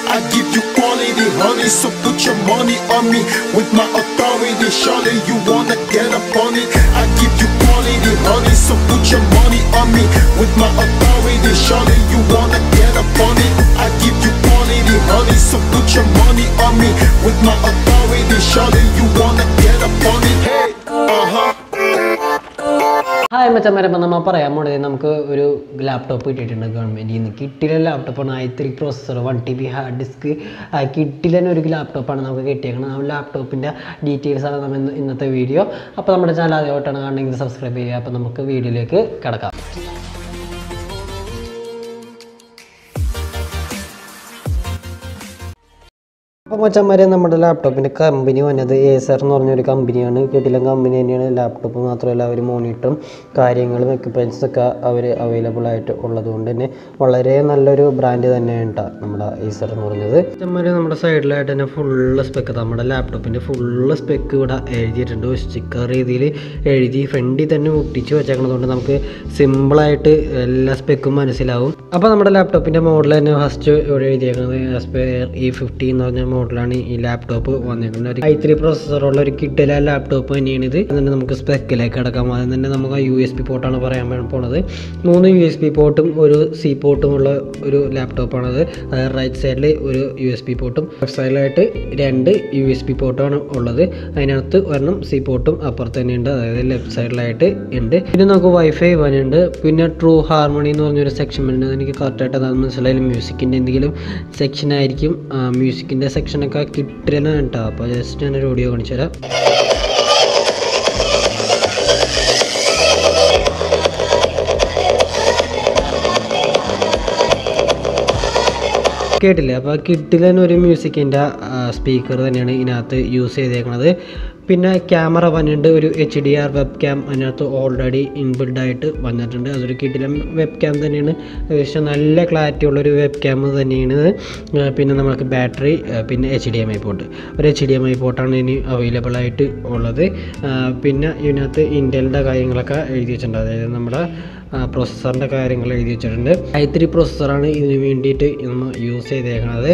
I give you quality, honey, so put your money on me. With my authority, surely you wanna get up on it. I give you quality, honey, so put your money on me. With my authority, surely you wanna get up on it. I give you quality, honey, so put your money on me. With my authority, surely you wanna get up on it. Hey, hi മച്ചന്മാരെ, അപ്പം നമ്മൾ പറയാൻ പോണത് നമുക്ക് ഒരു laptop കിട്ടിയിട്ടുണ്ട് ഗവൺമെൻറ്റിൽ നിന്ന്. കിട്ടിയ ലാപ്ടോപ്പാണ് i3 processor 1TB hard disk. കിട്ടിയ ഒരു ലാപ്ടോപ്പാണ് നമുക്ക് കിട്ടിയേക്കുന്നത്. ആ ലാപ്ടോപ്പിൻ്റെ ഡീറ്റെയിൽസാണ് നമ്മൾ ഇന്നത്തെ വീഡിയോ. അപ്പോൾ നമ്മുടെ ചാനൽ ആദ്യമായിട്ടാണ് കാണണമെങ്കിൽ സബ്സ്ക്രൈബ് ചെയ്യുക. അപ്പോൾ നമുക്ക് വീഡിയോയിലേക്ക് കിടക്കാം. അപ്പോൾ മച്ചന്മാരെ, നമ്മുടെ ലാപ്ടോപ്പിൻ്റെ കമ്പനി വന്നത് ഏസർ എന്ന് പറഞ്ഞൊരു കമ്പനിയാണ്. കിട്ടില്ല കമ്പനി തന്നെയാണ്. ലാപ്ടോപ്പ് മാത്രമല്ല, അവർ മോണിറ്ററും കാര്യങ്ങളും എക്യുപ്മെൻറ്റ്സൊക്കെ അവർ അവൈലബിൾ ആയിട്ട് ഉള്ളതുകൊണ്ട് തന്നെ വളരെ നല്ലൊരു ബ്രാൻഡ് തന്നെയാണ് കേട്ടോ നമ്മുടെ ഏസർ എന്ന് പറഞ്ഞത്. മച്ചന്മാരെ, നമ്മുടെ സൈഡിലായിട്ട് തന്നെ ഫുള്ള് സ്പെക്ക്, നമ്മുടെ ലാപ്ടോപ്പിൻ്റെ ഫുള്ള് സ്പെക്ക് ഇവിടെ എഴുതിയിട്ടുണ്ട്. സ്റ്റിക്കർ രീതിയിൽ എഴുതി ഫ്രണ്ടിൽ തന്നെ ഒട്ടിച്ച് വെച്ചേക്കുന്നതുകൊണ്ട് നമുക്ക് സിമ്പിളായിട്ട് എല്ലാ സ്പെക്കും മനസ്സിലാവും. അപ്പോൾ നമ്മുടെ ലാപ്ടോപ്പിൻ്റെ മോഡൽ തന്നെ ഫസ്റ്റ് ഇവിടെ എഴുതിയേക്കുന്നത് E50 എന്ന് പറഞ്ഞ മോഡലാണ് ഈ ലാപ്ടോപ്പ് വന്നിരിക്കുന്നത്. ഒരു i3 പ്രോസസ്സറുള്ള ഒരു കിട്ടില്ല ലാപ്ടോപ്പ് തന്നെയാണ് ഇത്. അതുകൊണ്ട് നമുക്ക് സ്പെക്കിലേക്ക് കിടക്കാം. അതിന് തന്നെ നമുക്ക് USB പോർട്ടാണ് പറയാൻ പോണത്. 3 USB പോർട്ടും ഒരു C പോർട്ടും ഉള്ള ഒരു ലാപ്ടോപ്പാണത്. അതായത് റൈറ്റ് സൈഡിൽ ഒരു USB പോർട്ടും ലെഫ്റ്റ് സൈഡിലായിട്ട് 2 USB പോർട്ടാണ് ഉള്ളത്. അതിനകത്ത് ഒരെണ്ണം C പോർട്ടും അപ്പുറത്ത് തന്നെയുണ്ട്, അതായത് ലെഫ്റ്റ് സൈഡിലായിട്ട് ഉണ്ട്. പിന്നെ നമുക്ക് വൈഫൈ വരുന്നുണ്ട്. പിന്നെ ട്രൂ ഹാർമണി എന്ന് പറഞ്ഞൊരു സെക്ഷൻ വരുന്നത്. എനിക്ക് കറക്റ്റായിട്ട് അതാണ് മനസ്സിലായാലും മ്യൂസിക്കിൻ്റെ എന്തെങ്കിലും സെക്ഷൻ ആയിരിക്കും. മ്യൂസിക്കിൻ്റെ സെക്ഷനൊക്കെ കിട്ടില്ല കേട്ടോ. അപ്പോൾ ജസ്റ്റ് ഞാനൊരു ഓഡിയോ കാണിച്ചു തരാം. കേട്ടില്ലേ? അപ്പോൾ കിട്ടില്ല ഒരു മ്യൂസിക്കിൻ്റെ സ്പീക്കർ തന്നെയാണ് ഇതിനകത്ത് യൂസ് ചെയ്തേക്കുന്നത്. പിന്നെ ക്യാമറ വന്നിട്ടുണ്ട്. ഒരു HDR വെബ് ക്യാം അതിനകത്ത് ഓൾറെഡി ഇൻബിൽഡായിട്ട് വന്നിട്ടുണ്ട്. അതൊരു കിടിലം വെബ് ക്യാം തന്നെയാണ്. ഏകദേശം നല്ല ക്ലാരിറ്റി ഉള്ളൊരു വെബ് ക്യാം തന്നെയാണ്. പിന്നെ നമുക്ക് ബാറ്ററി, പിന്നെ HDMI പോർട്ട്, ഒരു HDMI പോർട്ടാണ് ഇനി അവൈലബിൾ ആയിട്ട് ഉള്ളത്. പിന്നെ ഇതിനകത്ത് ഇൻറ്റലിൻ്റെ കാര്യങ്ങളൊക്കെ എഴുതി വെച്ചിട്ടുണ്ട്. അതായത് നമ്മുടെ പ്രോസസ്സറിൻ്റെ കാര്യങ്ങൾ എഴുതി വെച്ചിട്ടുണ്ട്. i3 പ്രോസസ്സറാണ് ഇതിന് വേണ്ടിയിട്ട് നമ്മൾ യൂസ് ചെയ്തേക്കുന്നത്.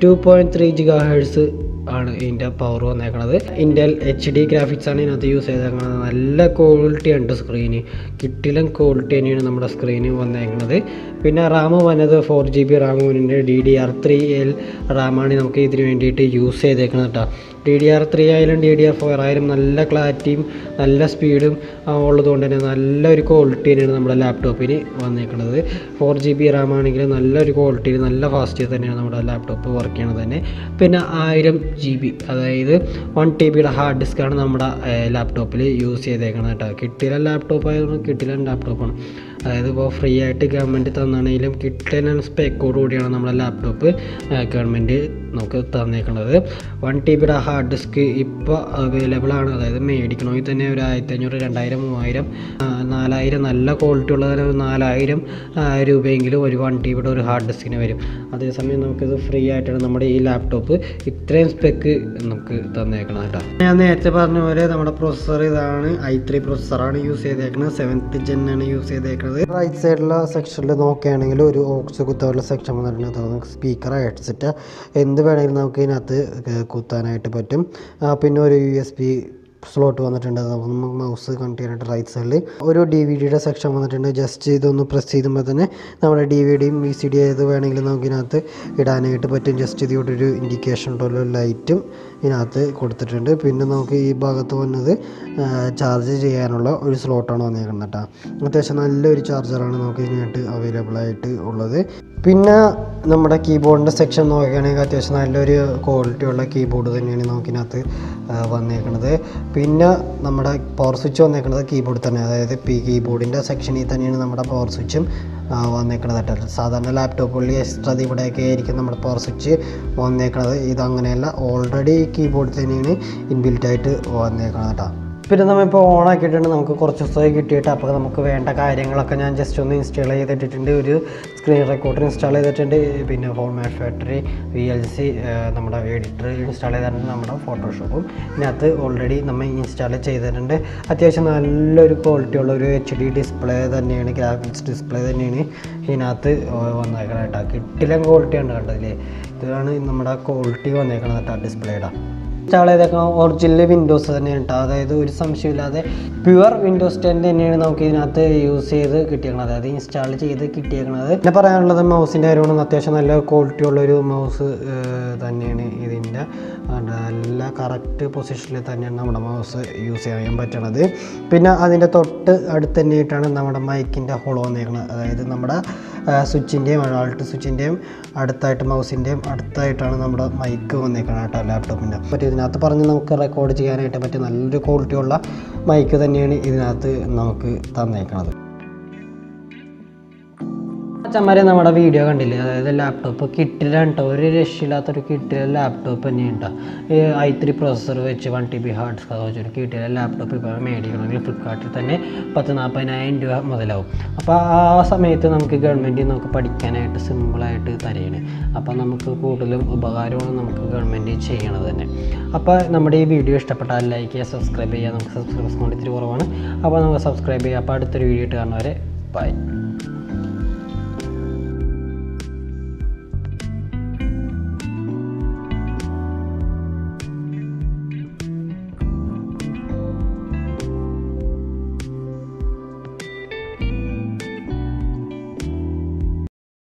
2.3 GHz ആണ് ഇതിൻ്റെ പവർ വന്നേക്കുന്നത്. ഇൻറ്റൽ HD ഗ്രാഫിക്സ് ആണ് ഇതിനകത്ത് യൂസ് ചെയ്തേക്കുന്നത്. നല്ല ക്വാളിറ്റി ഉണ്ട് സ്ക്രീന്. കിട്ടിലും ക്വാളിറ്റി തന്നെയാണ് നമ്മുടെ സ്ക്രീന് വന്നേക്കുന്നത്. പിന്നെ റാം വന്നത് 4GB റാം വന്നിട്ടുണ്ട്. DDR3L റാമാണ് നമുക്ക് ഇതിന് വേണ്ടിയിട്ട് യൂസ് ചെയ്തേക്കുന്നത് കേട്ടോ. DDR3 ആയാലും DDR4 ആയാലും നല്ല ക്ലാരിറ്റിയും നല്ല സ്പീഡും ഉള്ളതുകൊണ്ട് തന്നെ നല്ലൊരു ക്വാളിറ്റി തന്നെയാണ് നമ്മുടെ ലാപ്ടോപ്പിന് വന്നേക്കുന്നത്. 4GB റാം ആണെങ്കിൽ നല്ലൊരു ക്വാളിറ്റിയിൽ നല്ല ഫാസ്റ്റ് തന്നെയാണ് നമ്മുടെ ലാപ്ടോപ്പ് വർക്ക് ചെയ്യണത് തന്നെ. പിന്നെ 1000GB അതായത് 1TBയുടെ ഹാർഡ് ഡിസ്ക്കാണ് നമ്മുടെ ലാപ്ടോപ്പിൽ യൂസ് ചെയ്തേക്കുന്നത് കേട്ടോ. കിട്ടില്ല ലാപ്ടോപ്പ് ആയതുകൊണ്ട് കിട്ടില്ല ലാപ്ടോപ്പാണ്. അതായത് ഇപ്പോൾ ഫ്രീ ആയിട്ട് ഗവൺമെൻറ് തന്നാണെങ്കിലും കിട്ടില്ല സ്പെക്കോട് കൂടിയാണ് നമ്മുടെ ലാപ്ടോപ്പ് ഗവൺമെൻറ് നമുക്ക് തന്നേക്കുന്നത്. 1TBയുടെ ഹാർഡ് ഡിസ്ക് ഇപ്പോൾ അവൈലബിൾ ആണ്. അതായത് മേടിക്കണമെങ്കിൽ തന്നെ ഒരു 1500, 2000, 3000, 4000 നല്ല ക്വാളിറ്റി ഉള്ളതിന് 4000 രൂപയെങ്കിലും ഒരു 1TBയുടെ ഒരു ഹാർഡ് ഡിസ്കിന് വരും. അതേസമയം നമുക്കിത് ഫ്രീ ആയിട്ടാണ് നമ്മുടെ ഈ ലാപ്ടോപ്പ് ഇത്രയും സ്പെക്ക് നമുക്ക് തന്നേക്കണം കേട്ടോ. ഞാൻ നേരത്തെ പറഞ്ഞ പോലെ നമ്മുടെ പ്രോസസ്സർ ഇതാണ്. i3 പ്രോസസ്സറാണ് യൂസ് ചെയ്തേക്കുന്നത്. 7th Gen ആണ് യൂസ് ചെയ്തേക്കുന്നത്. റൈറ്റ് സൈഡിലുള്ള സെക്ഷനിൽ നോക്കുകയാണെങ്കിൽ ഒരു ഓക്സ് കുത്താനുള്ള സെക്ഷൻ വന്നിട്ടുണ്ട്. സ്പീക്കർ, ഹെഡ്സെറ്റ് എന്ത് വേണമെങ്കിലും നമുക്ക് ഇതിനകത്ത് കുത്താനായിട്ട് പറ്റും. പിന്നെ ഒരു USB സ്ലോട്ട് വന്നിട്ടുണ്ട്. നമുക്ക് മൗസ് കണക്ട് ചെയ്യാനായിട്ട് റൈറ്റ് സൈഡിൽ ഒരു DVDയുടെ സെക്ഷൻ വന്നിട്ടുണ്ട്. ജസ്റ്റ് ഇതൊന്ന് പ്രസ് ചെയ്യുമ്പോൾ തന്നെ നമ്മുടെ DVDയും VCD ഏത് വേണമെങ്കിലും നമുക്ക് ഇതിനകത്ത് ഇടാനായിട്ട് പറ്റും. ജസ്റ്റ് ഇതിലൊരു ഇൻഡിക്കേഷൻ ഉള്ള ലൈറ്റും ഇതിനകത്ത് കൊടുത്തിട്ടുണ്ട്. പിന്നെ നമുക്ക് ഈ ഭാഗത്ത് വന്നത് ചാർജ് ചെയ്യാനുള്ള ഒരു സ്ലോട്ടാണ് വന്നേക്കുന്നത് കേട്ടോ. അത്യാവശ്യം നല്ലൊരു ചാർജറാണ് നമുക്ക് ഇതിനായിട്ട് അവൈലബിൾ ആയിട്ട് ഉള്ളത്. പിന്നെ നമ്മുടെ കീബോർഡിൻ്റെ സെക്ഷൻ നോക്കുകയാണെങ്കിൽ അത്യാവശ്യം നല്ലൊരു ക്വാളിറ്റി ഉള്ള കീബോർഡ് തന്നെയാണ് നമുക്കിനകത്ത് വന്നേക്കുന്നത്. പിന്നെ നമ്മുടെ പവർ സ്വിച്ച് വന്നേക്കുന്നത് കീബോർഡ് തന്നെ, അതായത് കീബോർഡിൻ്റെ സെക്ഷനിൽ തന്നെയാണ് നമ്മുടെ പവർ സ്വിച്ചും വന്നേക്കുന്നത് കേട്ടോ. സാധാരണ ലാപ്ടോപ്പുകളിൽ എക്സ്ട്രാ ഇവിടെയൊക്കെ ആയിരിക്കും നമ്മുടെ പവർ സ്വിച്ച് വന്നേക്കുന്നത്. ഇതങ്ങനെയല്ല, ഓൾറെഡി കീബോർഡ് തന്നെയാണ് ഇൻബിൽറ്റായിട്ട് വന്നേക്കുന്നത് കേട്ടോ. പിന്നെ നമ്മളിപ്പോൾ ഓൺ ആക്കിയിട്ടുണ്ട്. നമുക്ക് കുറച്ച് ദിവസമായി കിട്ടിയിട്ട് അപ്പോൾ നമുക്ക് വേണ്ട കാര്യങ്ങളൊക്കെ ഞാൻ ജസ്റ്റ് ഒന്ന് ഇൻസ്റ്റാൾ ചെയ്തിട്ടുണ്ട്. ഒരു സ്ക്രീൻ റെക്കോർഡർ ഇൻസ്റ്റാൾ ചെയ്തിട്ടുണ്ട്, പിന്നെ ഫോർമാറ്റ് ഫാക്ടറി, VLC, നമ്മുടെ എഡിറ്റർ ഇൻസ്റ്റാൾ ചെയ്തിട്ടുണ്ട്, നമ്മുടെ ഫോട്ടോഷോപ്പും ഇതിനകത്ത് ഓൾറെഡി നമ്മൾ ഇൻസ്റ്റാൾ ചെയ്തിട്ടുണ്ട്. അത്യാവശ്യം നല്ലൊരു ക്വാളിറ്റി ഉള്ള ഒരു HD ഡിസ്പ്ലേ തന്നെയാണ്, ഗ്രാഫിക്സ് ഡിസ്പ്ലേ തന്നെയാണ് ഇതിനകത്ത് വന്നേക്കണം കേട്ടോ. കിട്ടില്ല ക്വാളിറ്റിയാണ് കണ്ടതില്ലേ. ഇതാണ് നമ്മുടെ ക്വാളിറ്റി വന്നേക്കണം കേട്ടോ ഡിസ്പ്ലേയുടെ. ഇൻസ്റ്റാൾ ചെയ്തേക്കണം ഒറിജിനൽ വിൻഡോസ് തന്നെയാണ് കേട്ടോ. അതായത് ഒരു സംശയമില്ലാതെ പ്യുവർ വിൻഡോസ് 10 തന്നെയാണ് നമുക്ക് ഇതിനകത്ത് യൂസ് ചെയ്ത് കിട്ടിയേക്കുന്നത്, അതായത് ഇൻസ്റ്റാൾ ചെയ്ത് കിട്ടിയേക്കുന്നത്. പിന്നെ പറയാനുള്ളത് മൗസിൻ്റെ കാര്യമാണ്. അത്യാവശ്യം നല്ല ക്വാളിറ്റി ഉള്ളൊരു മൗസ് തന്നെയാണ് ഇതിൻ്റെ. നല്ല കറക്റ്റ് പൊസിഷനിൽ തന്നെയാണ് നമ്മുടെ മൗസ് യൂസ് ചെയ്യാൻ പറ്റണത്. പിന്നെ അതിൻ്റെ തൊട്ട് അടുത്ത് തന്നെയായിട്ടാണ് നമ്മുടെ മൈക്കിൻ്റെ ഹോൾ വന്നേക്കുന്നത്. അതായത് നമ്മുടെ സ്വിച്ചിൻ്റെയും ആൾട്ട് സ്വിച്ചിൻ്റെയും അടുത്തായിട്ട് മൗസിൻ്റെയും അടുത്തായിട്ടാണ് നമ്മുടെ മൈക്ക് വന്നേക്കണം കേട്ടോ ലാപ്ടോപ്പിൻ്റെ. പറ്റും ഇതിനകത്ത് പറഞ്ഞ് നമുക്ക് റെക്കോർഡ് ചെയ്യാനായിട്ട് പറ്റും നല്ലൊരു ക്വാളിറ്റിയുള്ള മൈക്ക് തന്നെയാണ് ഇതിനകത്ത് നമുക്ക് തന്നേക്കണത്. അച്ഛന്മാരെ നമ്മുടെ വീഡിയോ കണ്ടില്ലേ, അതായത് ലാപ്ടോപ്പ് കിട്ടിലാണ് കേട്ടോ, ഒരു രക്ഷയില്ലാത്തൊരു കിട്ടിയ ലാപ്ടോപ്പ് തന്നെയാണ് കേട്ടോ. i3 പ്രോസസ്സർ വെച്ച് 1 TB ഹാർഡ് ഡിസ്ക് വെച്ച് ഒരു കിട്ടിയ ലാപ്ടോപ്പ് ഇപ്പോൾ മേടിക്കണമെങ്കിൽ ഫ്ലിപ്കാർട്ടിൽ തന്നെ 10-40,000 രൂപ മുതലാവും. അപ്പോൾ ആ സമയത്ത് നമുക്ക് ഗവൺമെൻറ് നമുക്ക് പഠിക്കാനായിട്ട് സിമ്പിളായിട്ട് തരുകയാണ്. അപ്പോൾ നമുക്ക് കൂടുതലും ഉപകാരമാണ് നമുക്ക് ഗവൺമെൻറ് ചെയ്യണത് തന്നെ. അപ്പോൾ നമ്മുടെ ഈ വീഡിയോ ഇഷ്ടപ്പെട്ടാൽ ലൈക്ക് ചെയ്യുക, സബ്സ്ക്രൈബ് ചെയ്യുക. നമുക്ക് സബ്സ്ക്രൈബേഴ്സ് കൊണ്ട് ഇത്തിരി കുറവാണ്, അപ്പോൾ നമുക്ക് സബ്സ്ക്രൈബ് ചെയ്യുക. അപ്പോൾ അടുത്തൊരു വീഡിയോ ഇട്ട് കാണുന്നവരെ ബൈ.